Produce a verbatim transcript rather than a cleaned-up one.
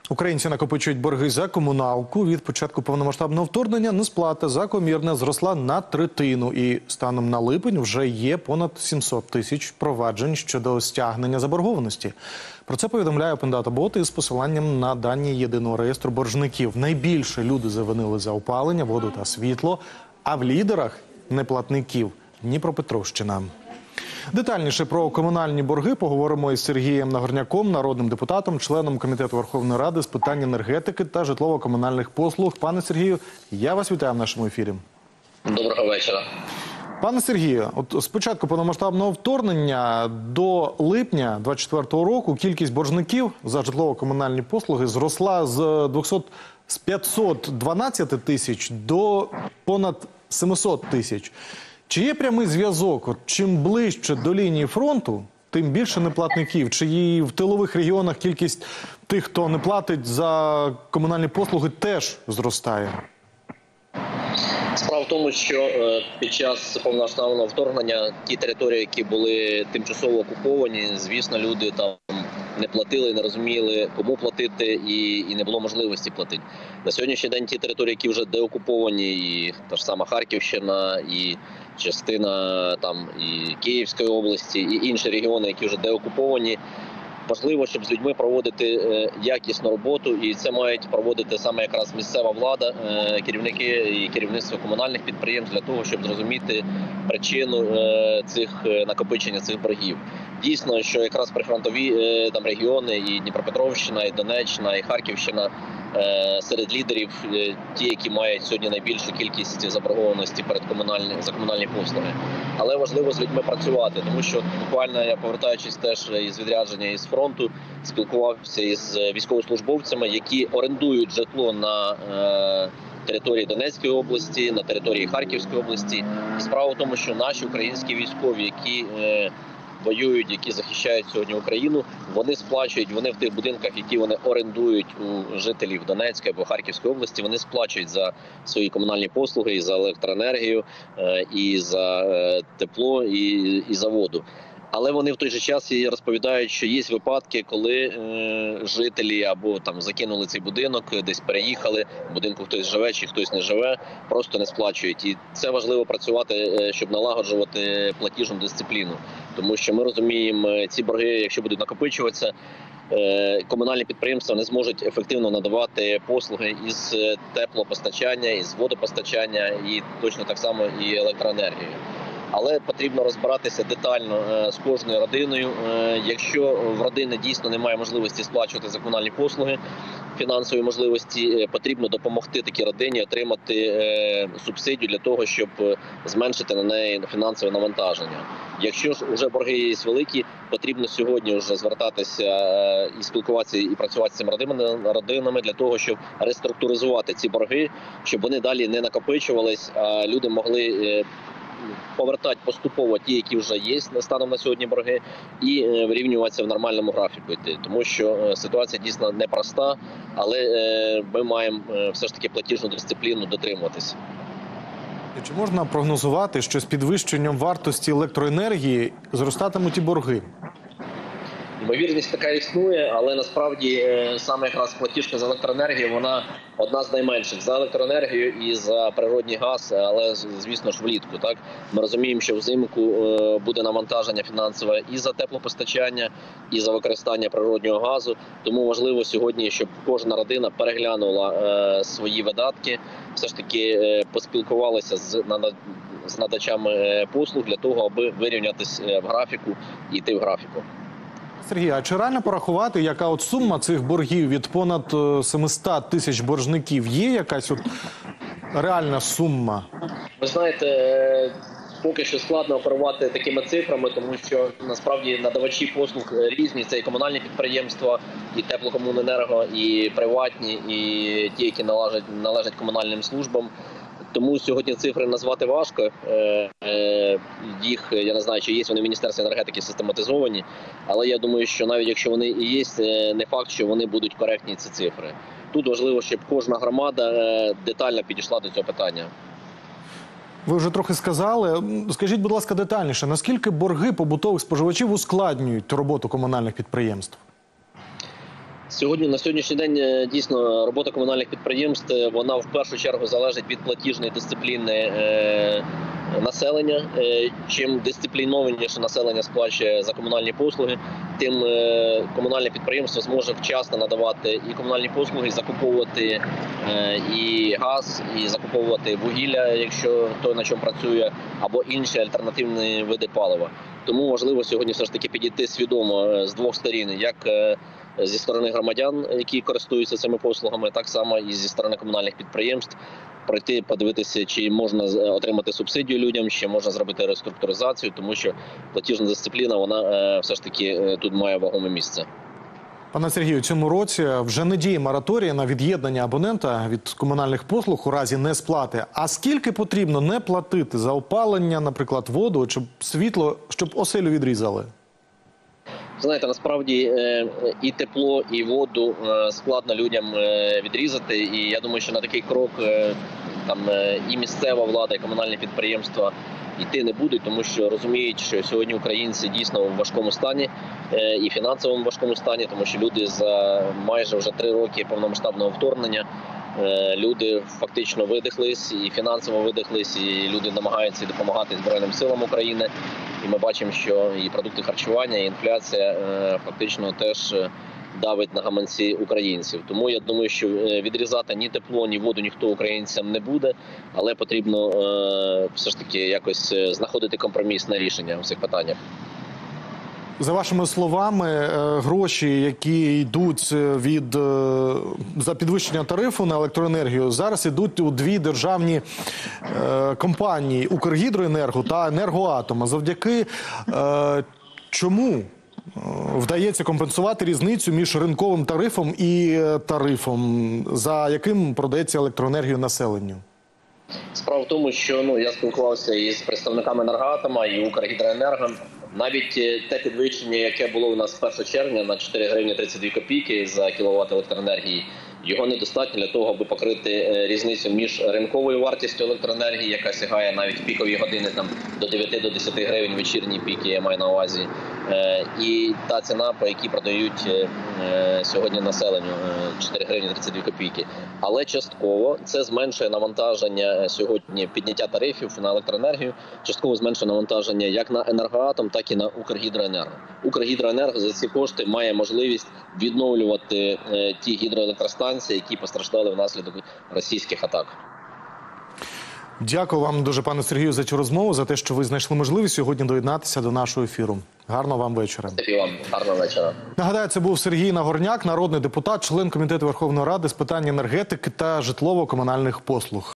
Українці накопичують борги за комуналку. Від початку повномасштабного вторгнення несплата за комірне зросла на третину. І станом на липень вже є понад сімсот тисяч проваджень щодо стягнення заборгованості. Про це повідомляє Опендата-бот із посиланням на дані єдиного реєстру боржників. Найбільше люди завинили за опалення, воду та світло, а в лідерах неплатників – Дніпропетровщина. Детальніше про комунальні борги поговоримо із Сергієм Нагорняком, народним депутатом, членом Комітету Верховної Ради з питань енергетики та житлово-комунальних послуг. Пане Сергію, я вас вітаю в нашому ефірі. Доброго вечора. Пане Сергію, от з початку повномасштабного вторгнення до липня двадцять четвертого року кількість боржників за житлово-комунальні послуги зросла з п'ятсот дванадцять тисяч до понад семисот тисяч. Чи є прямий зв'язок? От чим ближче до лінії фронту, тим більше неплатників? Чи і в тилових регіонах кількість тих, хто не платить за комунальні послуги, теж зростає? Справа в тому, що під час повномасштабного вторгнення ті території, які були тимчасово окуповані, звісно, люди там не платили, не розуміли, кому платити, і, і не було можливості платити. На сьогоднішній день ті території, які вже деокуповані, і та ж сама Харківщина, і частина там і Київської області, і інші регіони, які вже деокуповані, важливо, щоб з людьми проводити якісну роботу, і це мають проводити саме якраз місцева влада, керівники і керівництво комунальних підприємств для того, щоб зрозуміти причину цих накопичення цих боргів. Дійсно, що якраз прифронтові там регіони, і Дніпропетровщина, і Донеччина, і Харківщина серед лідерів ті, які мають сьогодні найбільшу кількість заборгованості перед комунальні, за комунальні послуги. Але важливо з людьми працювати, тому що буквально я, повертаючись теж із відрядження із фронту, спілкувався із військовослужбовцями, які орендують житло на е, території Донецької області, на території Харківської області. І справа в тому, що наші українські військові, які е, воюють, які захищають сьогодні Україну, вони сплачують, вони в тих будинках, які вони орендують у жителів Донецької або Харківської області, вони сплачують за свої комунальні послуги, і за електроенергію, і за тепло, і, і за воду. Але вони в той же час і розповідають, що є випадки, коли е, жителі або там закинули цей будинок, десь переїхали, в будинку хтось живе чи хтось не живе, просто не сплачують. І це важливо працювати, щоб налагоджувати платіжну дисципліну. Тому що ми розуміємо, ці борги, якщо будуть накопичуватися, е, комунальні підприємства не зможуть ефективно надавати послуги із теплопостачання, із водопостачання і точно так само і електроенергією. Але потрібно розбиратися детально з кожною родиною. Якщо в родини дійсно немає можливості сплачувати за комунальні послуги, фінансові можливості, потрібно допомогти такій родині отримати субсидію для того, щоб зменшити на неї фінансове навантаження. Якщо ж вже борги є великі, потрібно сьогодні вже звертатися і спілкуватися, і працювати з цими родинами для того, щоб реструктуризувати ці борги, щоб вони далі не накопичувались, а люди могли повертати поступово ті, які вже є станом на сьогодні борги, і вирівнюватися в нормальному графіку йти. Тому що ситуація дійсно непроста, але ми маємо все ж таки платіжну дисципліну дотримуватися. Чи можна прогнозувати, що з підвищенням вартості електроенергії зростатимуть і борги? Ймовірність така існує, але насправді саме якраз платіжка за електроенергію, вона одна з найменших за електроенергію і за природний газ, але, звісно ж, влітку. Так? Ми розуміємо, що взимку буде навантаження фінансове і за теплопостачання, і за використання природнього газу. Тому важливо сьогодні, щоб кожна родина переглянула свої видатки, все ж таки поспілкувалася з з надачами послуг для того, аби вирівнятися в графіку і йти в графіку. Сергій, а чи реально порахувати, яка от сума цих боргів від понад семисот тисяч боржників? Є якась от реальна сума? Ви знаєте, поки що складно оперувати такими цифрами, тому що насправді надавачі послуг різні. Це і комунальні підприємства, і теплокомуненерго, і приватні, і ті, які належать, належать комунальним службам. Тому сьогодні цифри назвати важко. Їх, я не знаю, чи є вони в Міністерстві енергетики систематизовані, але я думаю, що навіть якщо вони і є, не факт, що вони будуть коректні, ці цифри. Тут важливо, щоб кожна громада детально підійшла до цього питання. Ви вже трохи сказали. Скажіть, будь ласка, детальніше, наскільки борги побутових споживачів ускладнюють роботу комунальних підприємств? Сьогодні на сьогоднішній день е, дійсно робота комунальних підприємств е, вона в першу чергу залежить від платіжної дисципліни е, населення. Е, чим дисциплінованіше населення сплачує за комунальні послуги, тим е, комунальне підприємство зможе вчасно надавати і комунальні послуги, і закуповувати е, і газ, і закуповувати вугілля, якщо той на чому працює, або інші альтернативні види палива. Тому важливо сьогодні все ж таки підійти свідомо е, з двох сторін, як е, зі сторони громадян, які користуються цими послугами, так само і зі сторони комунальних підприємств, пройти, подивитися, чи можна отримати субсидію людям, чи можна зробити реструктуризацію, тому що платіжна дисципліна, вона е, все ж таки е, тут має вагоме місце. Пане Сергію, у цьому році вже не діє мораторій на від'єднання абонента від комунальних послуг у разі несплати. А скільки потрібно не платити за опалення, наприклад, воду, чи світло, щоб оселю відрізали? Знаєте, насправді і тепло, і воду складно людям відрізати. І я думаю, що на такий крок там і місцева влада, і комунальні підприємства йти не будуть, тому що розуміють, що сьогодні українці дійсно в важкому стані, і фінансовому важкому стані, тому що люди за майже вже три роки повномасштабного вторгнення, люди фактично видихлись, і фінансово видихлись, і люди намагаються допомагати Збройним силам України. І ми бачимо, що і продукти харчування, і інфляція фактично теж давить на гаманці українців. Тому я думаю, що відрізати ні тепло, ні воду ніхто українцям не буде, але потрібно все ж таки якось знаходити компромісне рішення у цих питаннях. За вашими словами, гроші, які йдуть від за підвищення тарифу на електроенергію, зараз йдуть у дві державні компанії – «Укргідроенерго» та «Енергоатом». А завдяки чому вдається компенсувати різницю між ринковим тарифом і тарифом, за яким продається електроенергію населенню? Справа в тому, що ну я спілкувався із представниками «Енергоатома» і «Укргідроенерго». Навіть те підвищення, яке було у нас з першого червня на чотири гривні тридцять дві копійки за кіловат електроенергії, його недостатньо для того, аби покрити різницю між ринковою вартістю електроенергії, яка сягає навіть в пікові години там до дев'яти до десяти гривень, вечірні піки, я маю на увазі, і та ціна, по якій продають сьогодні населенню чотири гривні тридцять дві копійки. Але частково це зменшує навантаження сьогодні, підняття тарифів на електроенергію, частково зменшує навантаження як на «Енергоатом», так і на «Укргідроенерго». «Укргідроенерго» за ці кошти має можливість відновлювати ті гідроелектростанції, які постраждали внаслідок російських атак. Дякую вам дуже, пане Сергію, за цю розмову, за те, що ви знайшли можливість сьогодні доєднатися до нашого ефіру. Гарного вам вечора. Дякую вам. Гарного вечора. Нагадаю, це був Сергій Нагорняк, народний депутат, член Комітету Верховної Ради з питань енергетики та житлово-комунальних послуг.